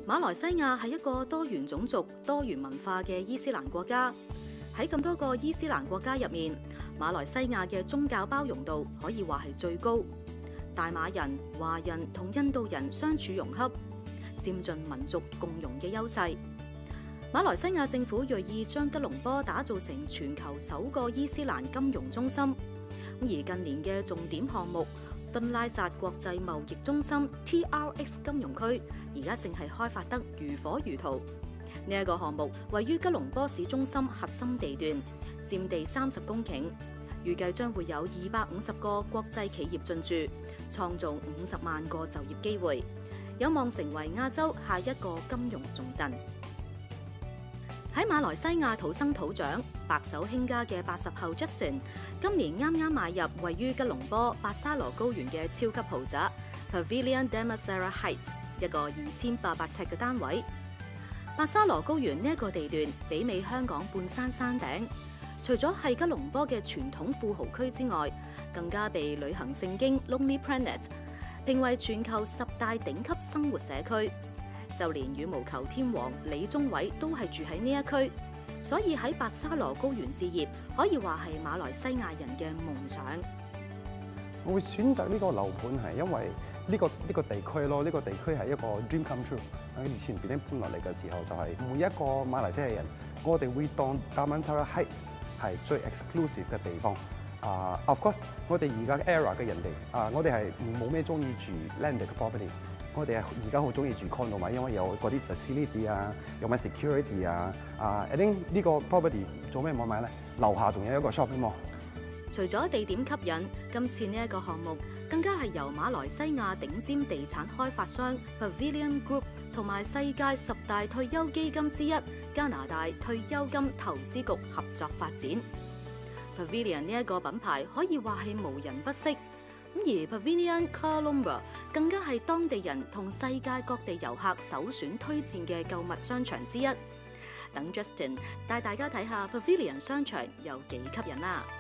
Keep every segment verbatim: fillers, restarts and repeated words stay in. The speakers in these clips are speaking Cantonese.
馬來西亞係一個多元種族、多元文化嘅伊斯蘭國家。喺咁多個伊斯蘭國家入面，馬來西亞嘅宗教包容度可以話係最高。大馬人、華人同印度人相處融洽，佔盡民族共融嘅優勢。馬來西亞政府銳意將吉隆坡打造成全球首個伊斯蘭金融中心。而近年嘅重點項目敦拉薩國際貿易中心 T R X 金融區，而家正係開發得如火如荼。呢、這、一個項目位於吉隆坡市中心核心地段，佔地三十公頃，預計將會有二百五十個國際企業進駐，創造五十萬個就業機會，有望成為亞洲下一個金融重鎮。喺馬來西亞土生土長、白手興家嘅八十後 Justin， 今年啱啱買入位於吉隆坡白沙羅高原嘅超級豪宅 Pavilion Damansara Heights， 一個二千八百尺嘅單位。白沙羅高原呢一個地段媲美香港半山山頂，除咗係吉隆坡嘅傳統富豪區之外，更加被旅行聖經 Lonely Planet 評為全球十大頂級生活社區。就連羽毛球天王李宗偉都係住喺呢一區，所以喺白沙羅高原置業可以話係馬來西亞人嘅夢想。 我會選擇呢個樓盤係因為呢、這個呢、這個地區咯，呢、這個地區係一個 dream come true。喺以前邊啲搬落嚟嘅時候，就係、是、每一個馬來西亞人，我哋會當 Damansara Heights 係最 exclusive 嘅地方。啊、uh, ，of course，我哋而家 era 嘅人哋啊，uh, 我哋係冇咩中意住 landed 嘅 property。我哋而家好中意住 condo 嘛，因為有嗰啲 facility 啊，有埋 security 啊。啊 ，I think 呢個 property 做咩冇買咧？樓下仲有一個 shopping mall。 除咗地點吸引，今次呢一個項目更加係由馬來西亞頂尖地產開發商 Pavilion Group 同埋世界十大退休基金之一加拿大退休金投資局合作發展。Pavilion 呢一個品牌可以話係無人不識。而 Pavilion Kuala Lumpur 更加係當地人同世界各地遊客首選推薦嘅購物商場之一。等 Justin 帶大家睇下 Pavilion 商場有幾吸引啦！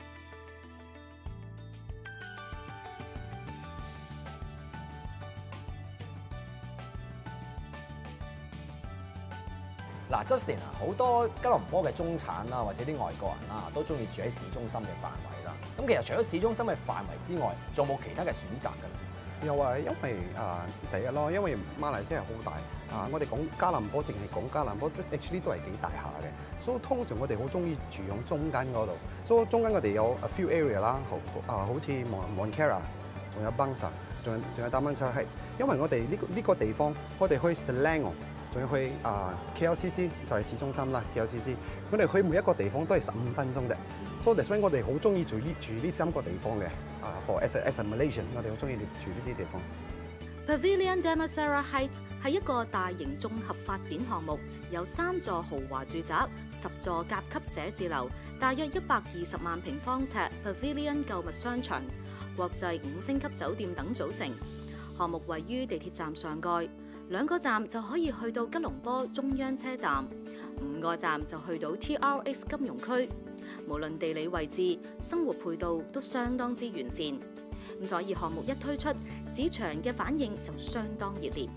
嗱 ，Justin 啊，好多吉隆坡嘅中產啦，或者啲外國人啦，都中意住喺市中心嘅範圍啦。咁其實除咗市中心嘅範圍之外，仲有冇其他嘅選擇㗎？ 又話因為啊、呃、第一咯，因為馬來西亞好大啊、呃，我哋講加林坡淨係講加林坡 actually 都係幾大下嘅，所以通常我哋好中意住喺中間嗰度。所以中間我哋有 a few area 啦，好啊、呃，好似 Montclair，仲有 Bangsar， 仲有仲有 Damansara Heights。因為我哋呢、這個呢、這個地方，我哋去 Selangor，仲要去啊、呃、K L C C 就係市中心啦 ，K L C C。我哋去每一個地方都係十五分鐘啫。所以我哋好中意住呢住呢三個地方嘅。啊 ，for as a as a Malaysian， 我哋好中意住呢啲地方。 Pavilion Damansara Heights 係一個大型綜合發展項目，有三座豪華住宅、十座甲級寫字樓、大約一百二十萬平方尺 Pavilion 購物商場、國際五星級酒店等組成。項目位於地鐵站上蓋，兩個站就可以去到吉隆坡中央車站，五個站就去到 T R X 金融區。無論地理位置、生活配套都相當之完善，咁所以項目一推出，市場嘅反應就相當熱烈。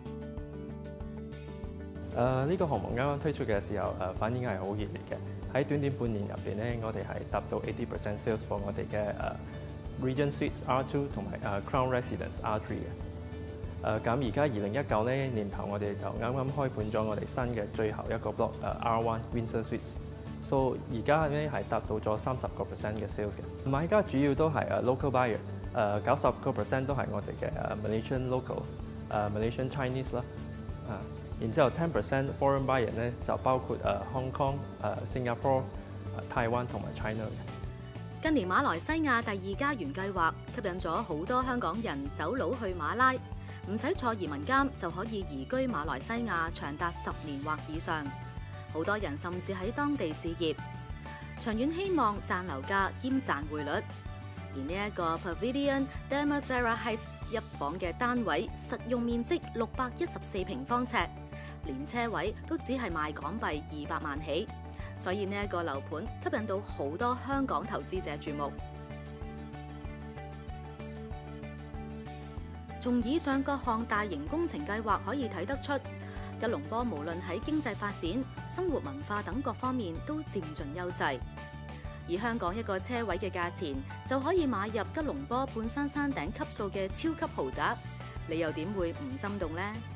誒、uh, 呢個項目啱啱推出嘅時候，誒、uh, 反應係好熱烈嘅。喺短短半年入邊咧，我哋係達到八十 percent sales for 我哋嘅誒 Regent Suites R two 同埋誒 Crown Residence R three 嘅。誒咁而家二零一九咧年頭，我哋就啱啱開盤咗我哋新嘅最後一個 block 誒、uh, R one Windsor Suites。所以而家咧係達到咗三十個 percent 嘅 sales 嘅，買家主要都係誒 local buyer，誒九十個 percent 都係我哋嘅誒 Malaysian local，誒 Malaysian Chinese 啦，啊，然之後 ten percent foreign buyer 咧就包括誒 Hong Kong、誒 Singapore、台灣同埋 China 嘅。 近年馬來西亞第二家園計劃吸引咗好多香港人走佬去馬拉，唔使坐移民監就可以移居馬來西亞長達十年或以上。好多人甚至喺當地置業，長遠希望賺樓價兼賺匯率。而呢一個 Pavilion Damansara Heights 一房嘅單位，實用面積六百一十四平方尺，連車位都只係賣港幣二百萬起，所以呢一個樓盤吸引到好多香港投資者注目。從以上各項大型工程計劃可以睇得出， 吉隆坡無論喺經濟發展、生活文化等各方面都佔盡優勢。而香港一個車位嘅價錢就可以買入吉隆坡半山山頂級數嘅超級豪宅，你又點會唔心動呢？